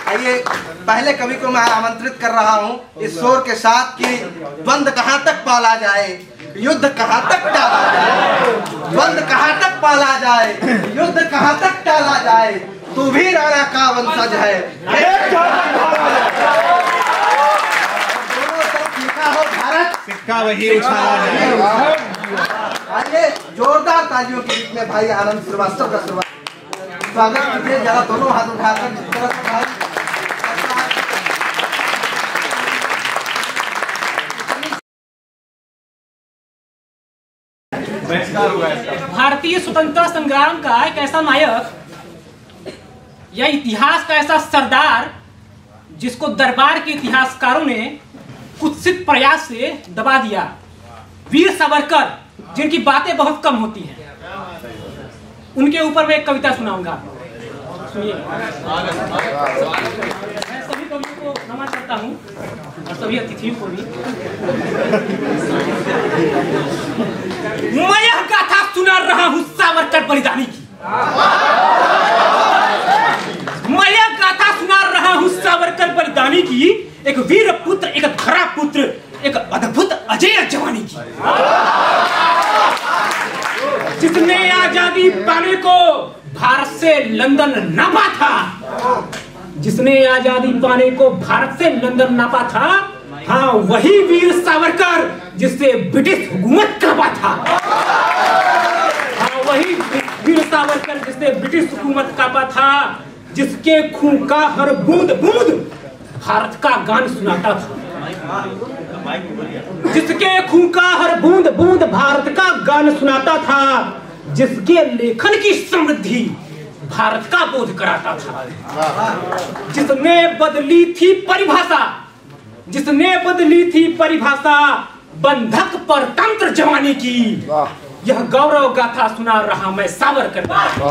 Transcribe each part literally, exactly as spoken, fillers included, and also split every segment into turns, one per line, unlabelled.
आइए, पहले कवि को मैं आमंत्रित कर रहा हूँ इस शोर के साथ कि द्वंद कहाँ तक पाला जाए, युद्ध कहाँ तक टाला जाए, द्वंद कहाँ तक पाला जाए, युद्ध कहाँ तक टाला जाए, तू भी राणा का वंशज है। दोनों तरफ लिखा हो भारत, सिक्का वही उछाला जाए। आइए, जोरदार तालियों के बीच में भाई आनंद श्रीवास्तव का स्वागत कीजिए। जरा दोनों हाथ उठाकर जिस तरह से भाई
भारतीय स्वतंत्रता संग्राम का एक ऐसा नायक या इतिहास का ऐसा सरदार जिसको दरबार के इतिहासकारों ने कुत्सित प्रयास से दबा दिया, वीर सावरकर, जिनकी बातें बहुत कम होती हैं। उनके ऊपर मैं एक कविता सुनाऊंगा, सुनिए। मैं सभी कवियों को नमन करता हूँ और सभी अतिथियों को भी। मैं यह गाथा सुना रहा हूँ सावरकर बलिदानी की। मैं यह गाथा सुना रहा हूँ सावरकर बलिदानी की, एक वीर पुत्र, एक धरा पुत्र, एक अद्भुत अजय जवानी की, जिसने आजादी पाने को भारत से लंदन नापा था, जिसने आजादी पाने को भारत से लंदन नापा था। हाँ, वही वीर सावरकर जिससे ब्रिटिश हुकूमत कांपा था। हाँ, वही वीर सावरकर जिससे ब्रिटिश हुकूमत कांपा था, जिसके खून का हर बूंद बूंद भारत का गान सुनाता था, जिसके खून का हर बूंद बूंद भारत का गान सुनाता था, जिसके लेखन की समृद्धि भारत का बोध कराता था, जिसने बदली थी परिभाषा, जिसने बदली थी परिभाषा बंधक पर तंत्र जवानी की। यह गौरव गाथा सुना रहा मैं सावरकर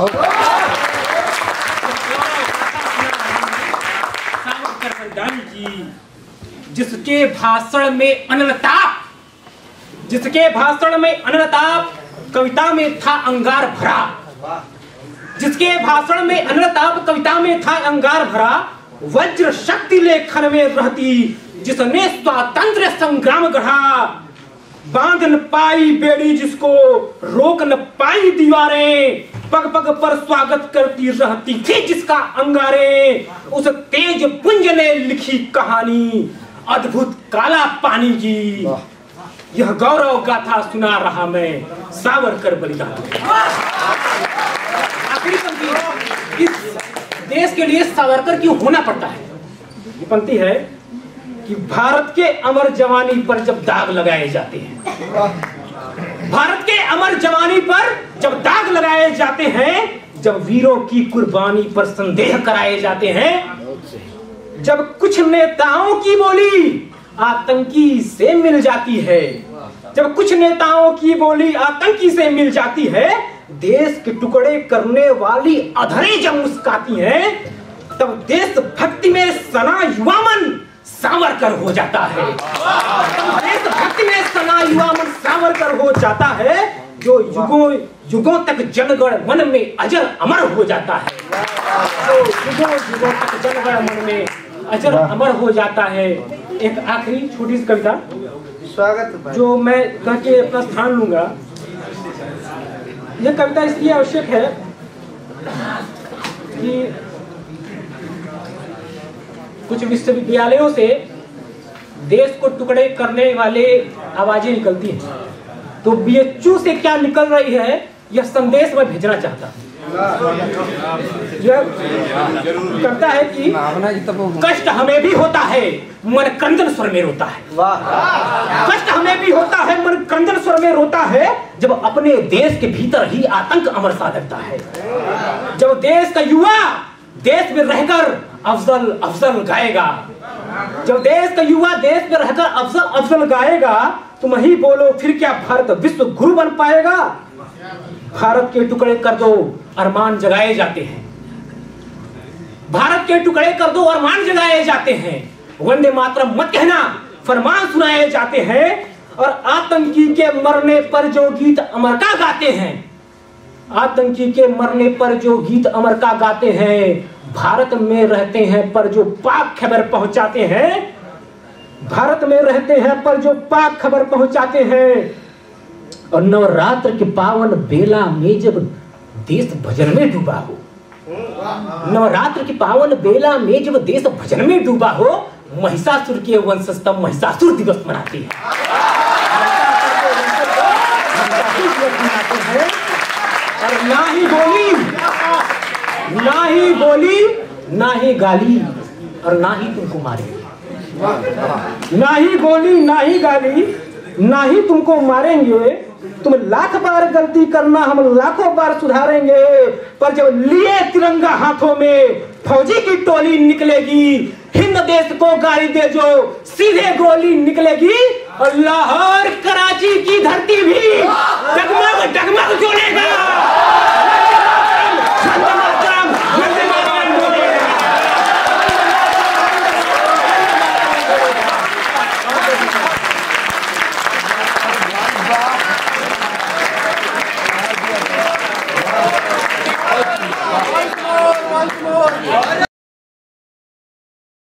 सावरकर बलिदानी की, जिसके भाषण में अनलताप, जिसके भाषण में अनलताप कविता में था अंगार भरा, जिसके भाषण में अनलताप कविता में था अंगार भरा, वज्र शक्ति लेखन में रहती, जिसने स्वातंत्र्य संग्राम गढ़ा, बांध न पाई बेड़ी जिसको, रोक न पाई दीवारें, पग पग पर स्वागत करती रहती थी जिसका अंगारे, उस तेज पुंज ने लिखी कहानी अद्भुत काला पानी की। यह गौरव गाथा सुना रहा मैं सावरकर बलिदानी। आखिरी पंक्ति, इस देश के लिए सावरकर क्यों होना पड़ता है? ये पंक्ति है कि भारत के अमर जवानी पर जब दाग लगाए जाते हैं, भारत के अमर जवानी पर जब दाग लगाए जाते हैं, जब वीरों की कुर्बानी पर संदेह कराए जाते हैं, जब कुछ नेताओं की बोली आतंकी से मिल जाती है, जब कुछ नेताओं की बोली आतंकी से मिल जाती है, देश के टुकड़े करने वाली अधरें जब मुस्काती हैं, तब देश भक्ति में सना युवा मन सावरकर हो जाता है। तब देश भक्ति में सना युवा मन सावरकर हो जाता है, जो युगों युगों तक जनगण मन में अजर अमर हो जाता है, जो युगों युगों तक जनगण मन में अजर अमर हो जाता है। एक आखिरी छोटी सी कविता,
स्वागत
जो मैं कह के अपना स्थान लूंगा। यह कविता इसलिए आवश्यक है कि कुछ विश्वविद्यालयों से देश को टुकड़े करने वाले आवाजें निकलती हैं, तो बीएचयू से क्या निकल रही है यह संदेश मैं भेजना चाहता हूँ। यह कहता है कि कष्ट हमें भी होता है, मन क्रंदन स्वर में रोता है। कष्ट हमें भी होता है, मन क्रंदन स्वर में रोता है, जब अपने देश के भीतर ही आतंक अमर सा लगता है। जब देश का युवा देश में रहकर अफजल अफजल गाएगा, जब देश का युवा देश में रहकर अफजल अफजल गाएगा, तुम ही बोलो फिर क्या भारत विश्व गुरु बन पाएगा। भारत के टुकड़े कर दो अरमान जगाए जाते हैं, भारत के टुकड़े कर दो अरमान जगाए जाते हैं, वंदे मातरम मत कहना फरमान सुनाए जाते हैं, और आतंकी के मरने पर जो गीत अमर का गाते हैं, आतंकी के मरने पर जो गीत अमर का गाते हैं, भारत में रहते हैं पर जो पाक खबर पहुंचाते हैं, भारत में रहते हैं पर जो पाक खबर पहुंचाते हैं। और नवरात्र के पावन बेला में जब देश भजन में डूबा हो, नवरात्र के पावन बेला में जब देश भजन में डूबा हो, महिषासुर के वंशस्थ महिषासुर दिवस मनाते हैं। और ना ही बोली, ना ही बोली, ना ही गाली, और ना ही तुमको मारेंगे। ना ही गोली, ना ही गाली, ना ही तुमको मारेंगे। तुम लाख बार गलती करना, हम लाखों बार सुधारेंगे। पर जब लिए तिरंगा हाथों में फौजी की टोली निकलेगी, हिंद देश को गाली दे जो सीधे गोली निकलेगी। और लाहौर कराची की धरती भी डगमग डगमग जोड़ेगा।
Once more, once more.